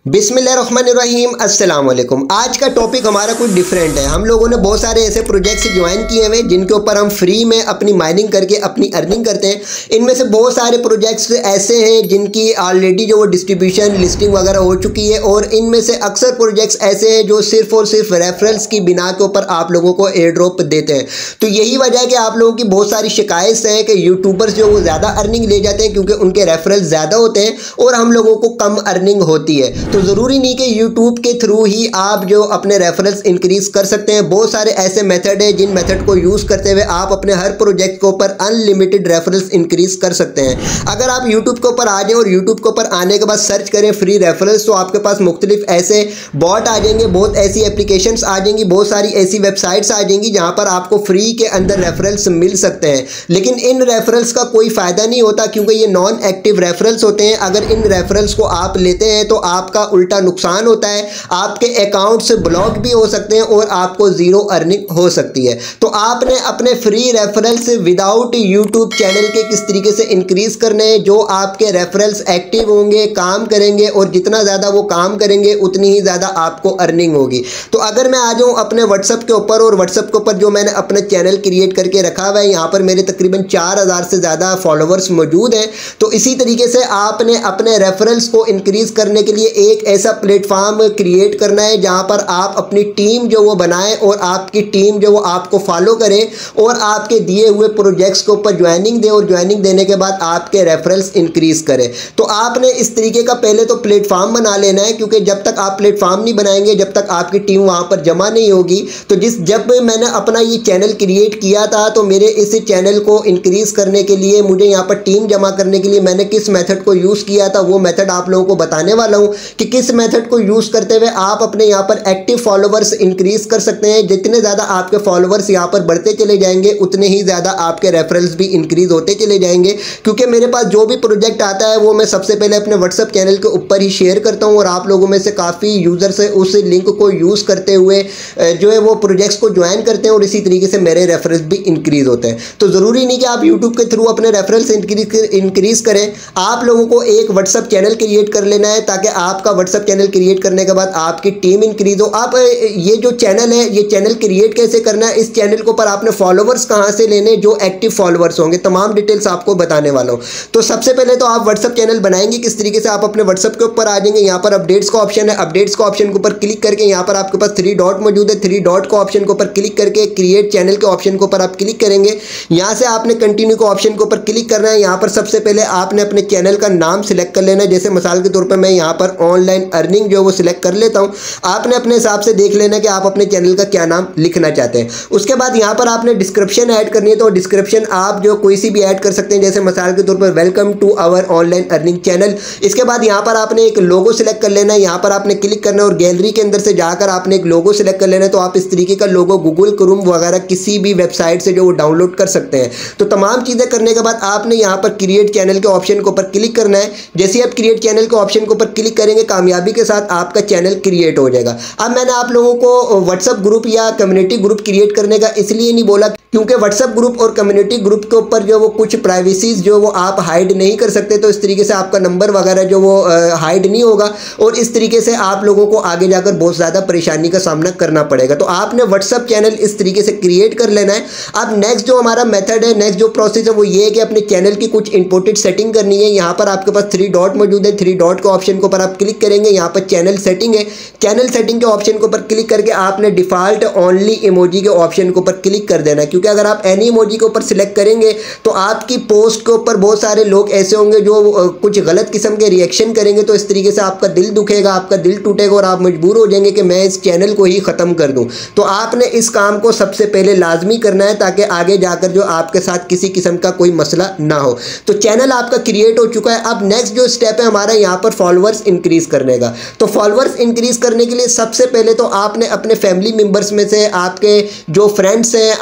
बिस्मिल्लाहिर्रहमानिर्रहीम अस्सलाम वालेकुम। आज का टॉपिक हमारा कुछ डिफरेंट है। हम लोगों ने बहुत सारे ऐसे प्रोजेक्ट्स ज्वाइन किए हुए जिनके ऊपर हम फ्री में अपनी माइनिंग करके अपनी अर्निंग करते हैं। इनमें से बहुत सारे प्रोजेक्ट्स ऐसे हैं जिनकी ऑलरेडी जो वो डिस्ट्रीब्यूशन लिस्टिंग वगैरह हो चुकी है, और इनमें से अक्सर प्रोजेक्ट्स ऐसे हैं जो सिर्फ और सिर्फ रेफरल्स की बिना के ऊपर आप लोगों को एयर ड्रॉप देते हैं। तो यही वजह है कि आप लोगों की बहुत सारी शिकायत है कि यूट्यूबर्स जो वो ज़्यादा अर्निंग ले जाते हैं क्योंकि उनके रेफरल्स ज़्यादा होते हैं और हम लोगों को कम अर्निंग होती है। तो ज़रूरी नहीं कि यूट्यूब के थ्रू ही आप जो अपने रेफरल्स इंक्रीज कर सकते हैं। बहुत सारे ऐसे मेथड है जिन मेथड को यूज़ करते हुए आप अपने हर प्रोजेक्ट के ऊपर अनलिमिटेड रेफरल्स इंक्रीज कर सकते हैं। अगर आप यूट्यूब के ऊपर आ जाएं और यूट्यूब के ऊपर आने के बाद सर्च करें फ्री रेफरल्स, तो आपके पास मुख्तलिफ ऐसे बॉट आ जाएंगे, बहुत ऐसी एप्लीकेशंस आ जाएंगी, बहुत सारी ऐसी वेबसाइट्स आ जाएंगी जहां पर आपको फ्री के अंदर रेफरल्स मिल सकते हैं। लेकिन इन रेफरल्स का कोई फ़ायदा नहीं होता क्योंकि ये नॉन एक्टिव रेफरल्स होते हैं। अगर इन रेफरल्स को आप लेते हैं तो आपका उल्टा नुकसान होता है, आपके अकाउंट से ब्लॉक भी हो सकते हैं और आपको ज़ीरो अर्निंग हो सकती है। तो आपने अपने free referrals without YouTube channel के किस तरीके से इंक्रीज़ करने हैं, जो आपके रेफरल्स एक्टिव होंगे, काम करेंगे, और जितना ज़्यादा वो काम करेंगे उतनी ही ज़्यादा आपको अर्निंग होगी। तो अगर मैं आ जाऊँ अपने व्हाट्सअप के ऊपर, और व्हाट्सअप के ऊपर जो मैंने अपना चैनल क्रिएट करके रखा हुआ है, यहाँ पर मेरे तकरीबन 4000 से ज़्यादा फॉलोवर्स मौजूद हैं। तो इसी तरीके से आपने अपने रेफरल्स को इंक्रीज़ करने के लिए एक ऐसा प्लेटफॉर्म क्रिएट करना है जहां पर आप अपनी टीम जो वो बनाएं और आपकी टीम जो वो आपको फॉलो करे और आपके दिए हुए प्रोजेक्ट्स के ऊपर ज्वाइनिंग दे, और ज्वाइनिंग देने के बाद आपके रेफरल्स इंक्रीज करे। तो आपने इस तरीके का पहले तो प्लेटफॉर्म बना लेना है, क्योंकि जब तक आप प्लेटफॉर्म नहीं बनाएंगे, जब तक आपकी टीम वहां पर जमा नहीं होगी। तो जब मैंने अपना ये चैनल क्रिएट किया था, तो मेरे इस चैनल को इंक्रीज करने के लिए, मुझे यहाँ पर टीम जमा करने के लिए मैंने किस मेथड को यूज़ किया था, वो मेथड आप लोगों को बताने वाला हूँ कि किस मेथड को यूज़ करते हुए आप अपने यहाँ पर एक्टिव फॉलोवर्स इंक्रीज कर सकते हैं। जितने ज़्यादा आपके फॉलोवर्स यहाँ पर बढ़ते चले जाएंगे उतने ही ज़्यादा आपके रेफरल्स भी इंक्रीज होते चले जाएंगे। क्योंकि मेरे पास जो भी प्रोजेक्ट आता है वो मैं सबसे पहले अपने व्हाट्सअप चैनल के ऊपर ही शेयर करता हूँ, और आप लोगों में से काफ़ी यूज़र्स है उस लिंक को यूज़ करते हुए जो है वो प्रोजेक्ट्स को ज्वाइन करते हैं, और इसी तरीके से मेरे रेफरल्स भी इंक्रीज होते हैं। तो ज़रूरी नहीं कि आप यूट्यूब के थ्रू अपने रेफरल्स इंक्रीज करें। आप लोगों को एक व्हाट्सअप चैनल क्रिएट कर लेना है, ताकि आपका व्हाट्सअप चैनल क्रिएट करने के बाद आपकी टीम इंक्रीज हो। आप ये जो चैनल है, ये चैनल क्रिएट कैसे करना है, इस चैनल के ऊपर आपने फॉलोवर्स कहाँ से लेने, जो एक्टिव फॉलोवर्स होंगे, तमाम डिटेल्स आपको बताने वाला हूँ। तो सबसे पहले तो आप व्हाट्सअप चैनल बनाएंगे किस तरीके से। आप अपने व्हाट्सअप के ऊपर आ जाएंगे, यहाँ पर अपडेट्स का ऑप्शन है, अपडेट्स का ऑप्शन के ऊपर क्लिक करके यहाँ पर आपके पास 3 डॉट मौजूद है, 3 डॉट का ऑप्शन के ऊपर क्लिक करके क्रिएट चैनल के ऑप्शन के ऊपर आप क्लिक करेंगे। यहाँ से आपने कंटिन्यू के ऑप्शन के ऊपर क्लिक करना है। यहाँ पर सबसे पहले आपने अपने चैनल का नाम सिलेक्ट कर लेना है। जैसे मिसाल के तौर पर मैं यहाँ पर ऑनलाइन अर्निंग जो वो सिलेक्ट कर लेता हूँ। आपने अपने हिसाब से देख लेना कि आप अपने चैनल का क्या नाम लिखना चाहते हैं। उसके बाद यहाँ पर आपने डिस्क्रिप्शन ऐड करनी है, तो डिस्क्रिप्शन आप जो कोई सी भी ऐड कर सकते हैं। जैसे मिसाल के तौर पर welcome to our online earning channel. इसके बाद यहाँ पर आपने एक लोगो सिलेक्ट कर लेना है, यहाँ पर आपने क्लिक करना है और गैलरी के अंदर से जाकर आपने एक लोगो सिलेक्ट कर लेना है। तो आप इस तरीके का लोगो गूगल क्रोम वगैरह किसी भी वेबसाइट से जो वो डाउनलोड कर सकते हैं। तो तमाम चीज़ें करने के बाद आपने यहाँ पर क्रिएट चैनल के ऑप्शन के ऊपर क्लिक करना है। जैसे आप क्रिएट चैनल के ऑप्शन के ऊपर क्लिक करेंगे, कामयाबी के साथ आपका चैनल क्रिएट हो जाएगा। अब मैंने आप लोगों को व्हाट्सएप ग्रुप या कम्युनिटी ग्रुप क्रिएट करने का इसलिए नहीं बोला क्योंकि व्हाट्सएप ग्रुप और कम्युनिटी ग्रुप के ऊपर जो वो कुछ प्राइवेसीज जो वो आप हाइड नहीं कर सकते। तो इस तरीके से आपका नंबर वगैरह जो वो हाइड नहीं होगा, और इस तरीके से आप लोगों को आगे जाकर बहुत ज़्यादा परेशानी का सामना करना पड़ेगा। तो आपने व्हाट्सएप चैनल इस तरीके से क्रिएट कर लेना है। अब नेक्स्ट जो हमारा मेथड है, नेक्स्ट जो प्रोसेस है वो ये है कि अपने चैनल की कुछ इंपोर्टेड सेटिंग करनी है। यहाँ पर आपके पास 3 डॉट मौजूद है, 3 डॉट के ऑप्शन के ऊपर आप क्लिक करेंगे। यहाँ पर चैनल सेटिंग है, चैनल सेटिंग के ऑप्शन के ऊपर क्लिक करके आपने डिफ़ॉल्ट ओनली इमोजी के ऑप्शन के ऊपर क्लिक कर देना है। क्योंकि अगर आप एनी इमोजी के ऊपर सिलेक्ट करेंगे तो आपकी पोस्ट के ऊपर बहुत सारे लोग ऐसे होंगे जो कुछ गलत किस्म के रिएक्शन करेंगे। तो इस तरीके से आपका दिल दुखेगा, आपका दिल टूटेगा, और आप मजबूर हो जाएंगे कि मैं इस चैनल को ही ख़त्म कर दूं। तो आपने इस काम को सबसे पहले लाजमी करना है, ताकि आगे जाकर जो आपके साथ किसी किस्म का कोई मसला ना हो। तो चैनल आपका क्रिएट हो चुका है। अब नेक्स्ट जो स्टेप है हमारा यहाँ पर फॉलोअर्स इंक्रीज करने का। तो फॉलोअर्स इंक्रीज करने के लिए सबसे पहले तो आपने अपने फैमिली मेम्बर्स में से, आपके जो फ्रेंड्स हैं, आपके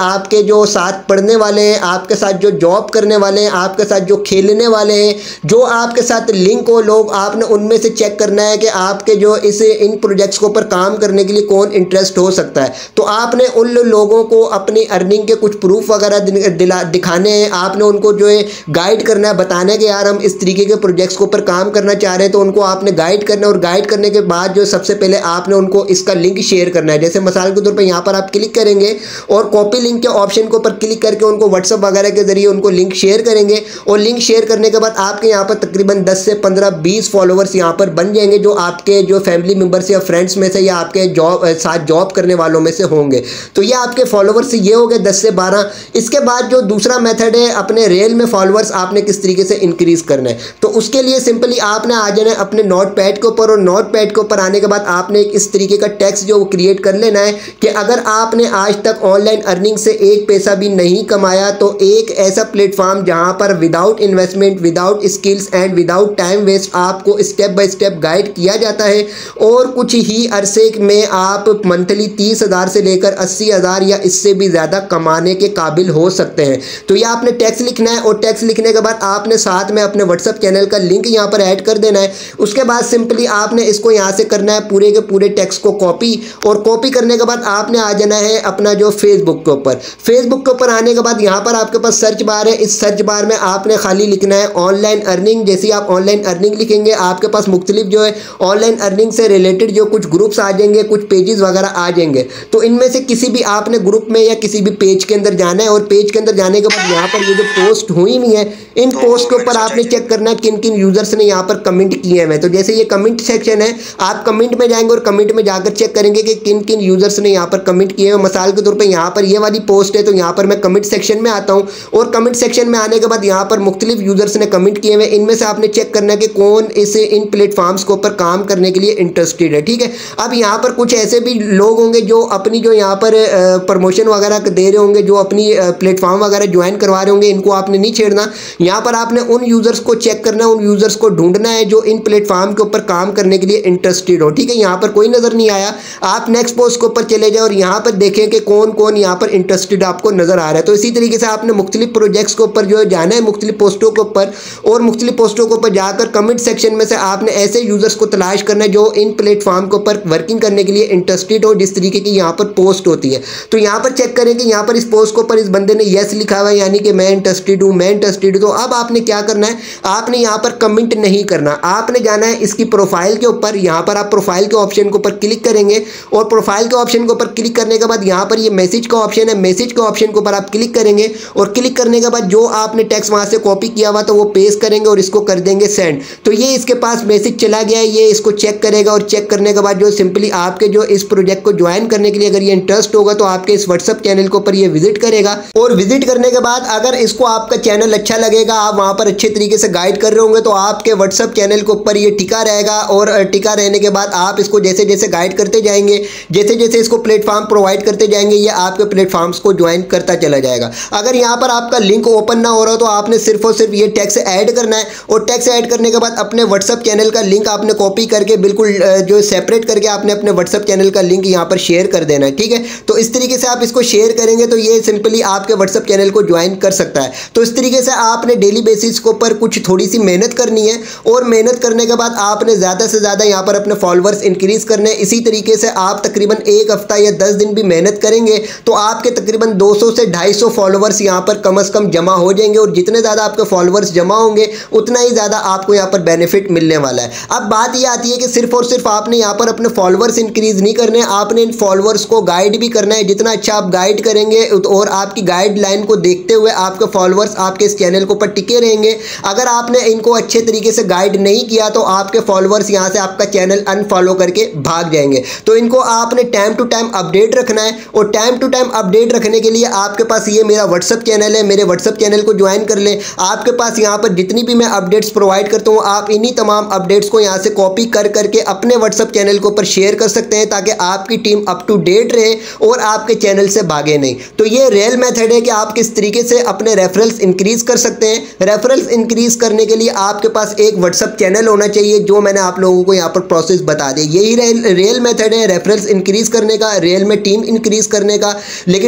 जो साथ पढ़ने वाले हैं, आपके साथ जो जॉब करने वाले हैं, आपके साथ जो खेलने वाले हैं, जो आपके साथ लिंक हो लोग, आपने उनमें से चेक करना है कि आपके जो इन प्रोजेक्ट्स के ऊपर काम करने के लिए कौन इंटरेस्ट हो सकता है। तो आपने उन लोगों को अपनी अर्निंग के कुछ प्रूफ वगैरह दिखाने हैं, आपने उनको जो है गाइड करना है, बताने के यार हम इस तरीके के प्रोजेक्ट्स के ऊपर काम करना चाह रहे हैं, तो उनको आपने गाइड करना है। और गाइड करने के बाद जो सबसे पहले आपने उनको इसका लिंक शेयर करना है। जैसे मिसाल के तौर पर यहाँ पर आप क्लिक करेंगे और कॉपी लिंक के ऑप्शन के ऊपर क्लिक करके उनको व्हाट्सएप वगैरह के जरिए उनको लिंक शेयर करेंगे। और लिंक शेयर करने के बाद आपके यहाँ पर तकरीबन 10 से 15-20 फॉलोवर्स यहाँ पर बन जाएंगे, जो आपके जो फैमिली मेंबर्स या फ्रेंड्स में से या आपके साथ जॉब करने वालों में से होंगे। तो ये आपके फॉलोवर्स ये हो गए 10 से 12। इसके बाद जो दूसरा मेथड है, अपने रियल में फॉलोवर्स आपने किस तरीके से इंक्रीज करना है, तो उसके लिए सिंपली आपने आ जाना है अपने नोटपैड के ऊपर। और नोटपैड के ऊपर आने के बाद आपने एक इस तरीके का टेक्स्ट जो क्रिएट कर लेना है कि अगर आपने आज तक ऑनलाइन अर्निंग से एक पैसा भी नहीं कमाया, तो एक ऐसा प्लेटफॉर्म जहां पर without investment, without skills and without time waste आपको स्टेप बाय स्टेप गाइड किया जाता है और कुछ ही अरसे में आप मंथली 30,000 से लेकर 80,000 या इससे भी ज़्यादा कमाने के काबिल हो सकते हैं। तो ये आपने टेक्स्ट लिखना है और टेक्स्ट लिखने के बाद आपने साथ में अपने व्हाट्सएप चैनल का लिंक यहाँ पर ऐड कर देना है। उसके बाद सिंपली आपने इसको यहाँ से करना है पूरे के पूरे टेक्स्ट को कॉपी, और कॉपी करने के बाद आपने आ जाना है अपना जो फेसबुक के ऊपर। फेसबुक के ऊपर आने के बाद यहाँ पर आपके पास सर्च बार है, इस सर्च बार में आपने खाली लिखना है ऑनलाइन अर्निंग। जैसे आप ऑनलाइन अर्निंग लिखेंगे आपके पास मुख्तलिफ जो है ऑनलाइन अर्निंग से रिलेटेड जो कुछ ग्रुप्स आ जाएंगे, कुछ पेजेस वगैरह आ जाएंगे। तो इनमें से किसी भी आपने ग्रुप में या किसी भी पेज के अंदर जाना है, और पेज के अंदर जाने के बाद यहाँ पर ये जो पोस्ट हुई नहीं है, इन पोस्ट के ऊपर आपने चेक करना है किन किन यूजर्स ने यहाँ पर कमेंट किए हैं। तो जैसे ये कमेंट सेक्शन है, आप कमेंट में जाएंगे और कमेंट में जाकर चेक करेंगे कि किन किन यूजर्स ने यहाँ पर कमेंट किए हैं। मिसाल के तौर पे यहाँ पर ये वाली पोस्ट है, तो यहाँ पर मैं कमेंट सेक्शन में आता हूँ और कमेंट सेक्शन में आने के बाद यहाँ पर मुख्तलिफ यूजर्स ने कमेंट किए हुए, इनमें से आपने चेक करना है कि कौन इन प्लेटफॉर्म्स के ऊपर काम करने के लिए इंटरेस्टेड है। ठीक है, अब यहाँ पर कुछ ऐसे भी लोग होंगे जो अपनी जो यहाँ पर प्रमोशन वगैरह दे रहे होंगे, जो अपनी प्लेटफॉर्म वगैरह ज्वाइन करवा रहे होंगे, इनको आपने नहीं छेड़ना। यहाँ पर आपने उन यूजर्स को चेक करना है, उन यूजर्स को ढूंढना है जो इन प्लेटफॉर्म के ऊपर काम करने के लिए इंटरेस्टेड हो। ठीक है, यहाँ पर कोई नजर नहीं आया, आप नेक्स्ट पोस्ट के ऊपर चले जाए और यहाँ पर देखें कि कौन कौन यहाँ पर इंटरेस्टेड आपको नजर आ रहा है। तो इसी तरीके से आपने मुख्तलिफ प्रोजेक्ट्स के ऊपर जो है जाना है, मुख्तलिफ पोस्टों के ऊपर, और मुख्तलिफ पोस्टों के ऊपर जाकर कमेंट सेक्शन में से आपने ऐसे यूजर्स को तलाश करना है जो इन प्लेटफॉर्म के ऊपर वर्किंग करने के लिए इंटरेस्टेड हो, जिस तरीके की यहाँ पर पोस्ट होती है। तो यहाँ पर चेक करें कि यहाँ पर इस पोस्ट के ऊपर इस बंदे ने यस लिखा हुआ है, यानी कि मैं इंटरेस्टेड हूँ, मैं इंटरेस्टेड हूँ। तो अब आपने क्या करना है, आपने यहाँ पर कमेंट नहीं करना, आपने जाना है इसकी प्रोफाइल के ऊपर। यहाँ पर आप प्रोफाइल के ऑप्शन के ऊपर क्लिक करेंगे और प्रोफाइल के ऑप्शन के ऊपर क्लिक करने के बाद यहाँ पर ये मैसेज का ऑप्शन है, मैसेज के ऑप्शन के ऊपर आप क्लिक करेंगे और क्लिक करने के बाद जो आपने टेक्स्ट वहाँ से कॉपी किया हुआ तो वो पेस्ट करेंगे और इसको कर देंगे सेंड। तो ये इसके पास मैसेज चला गया है, ये इसको चेक करेगा और चेक करने के बाद जो सिंपली आपके जो इस प्रोजेक्ट को ज्वाइन करने के लिए अगर ये इंटरेस्ट होगा तो आपके इस व्हाट्सएप चैनल के ऊपर ये विजिट करेगा। और विजिट करने के बाद अगर इसको आपका चैनल अच्छा लगेगा, आप वहाँ पर अच्छे तरीके से गाइड कर रहे होंगे, तो आपके व्हाट्सएप चैनल के ऊपर ये टिका रहेगा। और टिका रहने के बाद आप इसको जैसे जैसे गाइड करते जाएंगे, जैसे जैसे इसको प्लेटफॉर्म प्रोवाइड करते जाएंगे, ये आपके प्लेटफॉर्म्स को ज्वाइन करता चला जाएगा। अगर यहाँ पर आपका लिंक ओपन ना हो रहा तो आपने सिर्फ और सिर्फ ये टेक्स्ट ऐड करना है, और टेक्स्ट ऐड करने के बाद अपने व्हाट्सएप चैनल का लिंक आपने कॉपी करके बिल्कुल जो सेपरेट करके आपने अपने व्हाट्सएप चैनल का लिंक यहाँ पर शेयर कर देना है। ठीक है, तो इस तरीके से आप इसको शेयर करेंगे तो ये सिंपली आपके व्हाट्सएप चैनल को ज्वाइन कर सकता है। तो इस तरीके से आपने डेली बेसिस के ऊपर कुछ थोड़ी सी मेहनत करनी है, और मेहनत करने के बाद आपने ज़्यादा से ज़्यादा यहाँ पर अपने फॉलोअर्स इंक्रीज करने। इसी तरीके से आप तकरीबन एक हफ्ता या 10 दिन भी मेहनत करेंगे तो आपके तकरीबन 200 से 250 फॉलोअर्स यहाँ पर कम से कम जमा हो जाएंगे, और जितने ज़्यादा आपके फॉलोअर्स जमा होंगे उतना ही ज़्यादा आपको यहाँ पर बेनिफिट मिलने वाला है। अब बात ये आती है कि सिर्फ और सिर्फ आपने यहाँ पर अपने फॉलोअर्स इंक्रीज नहीं करने, आपने इन फॉलोअर्स को गाइड भी करना है। जितना अच्छा आप गाइड करेंगे और आपकी गाइडलाइन को देखते हुए आपके फॉलोअर्स आपके इस चैनल के ऊपर टिके रहेंगे। अगर आपने इनको अच्छे तरीके से गाइड नहीं किया तो आपके फॉलोअर्स यहाँ से आपका चैनल अनफॉलो करके भाग जाएंगे। तो इनको आपने टाइम टू टाइम अपडेट रखना है, और टाइम टू टाइम अपडेट रखने के लिए आपके पास ये मेरा व्हाट्सएप चैनल है, मेरे व्हाट्सएप चैनल को ज्वाइन कर लें। आपके पास यहाँ पर जितनी भी मैं अपडेट्स प्रोवाइड करता हूँ, आप इन्हीं तमाम अपडेट्स को यहाँ से कॉपी कर करके अपने व्हाट्सएप चैनल के ऊपर शेयर कर सकते हैं, ताकि आपकी टीम अप टू डेट रहे और आपके चैनल से भागे नहीं। तो ये रियल मेथड है कि आप किस तरीके से अपने रेफरल्स इंक्रीज कर सकते हैं। रेफरल्स इंक्रीज करने के लिए आपके पास एक व्हाट्सएप चैनल होना चाहिए, जो मैंने आप लोगों को यहाँ पर प्रोसेस बता दी। यही रियल मेथड है रेफरल्स इंक्रीज करने का, रियल में टीम इंक्रीज करने का। लेकिन टीम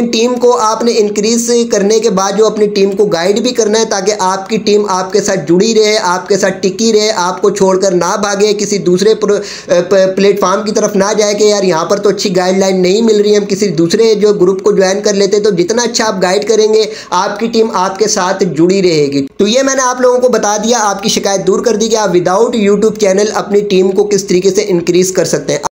को आपने इंक्रीज करने के बाद जो अपनी टीम को गाइड भी करना है, ताकि आपकी टीम आपके साथ जुड़ी रहे, आपके साथ टिकी रहे, आपको छोड़कर ना भागे, किसी दूसरे प्लेटफॉर्म की तरफ ना जाए कि यार यहाँ पर तो अच्छी गाइडलाइन नहीं मिल रही है, हम किसी दूसरे जो ग्रुप को ज्वाइन कर लेते हैं। तो जितना अच्छा आप गाइड करेंगे, आपकी टीम आपके साथ जुड़ी रहेगी। तो ये मैंने आप लोगों को बता दिया, आपकी शिकायत दूर कर दी कि आप विदाउट यूट्यूब चैनल अपनी टीम को किस तरीके से इंक्रीज कर सकते हैं।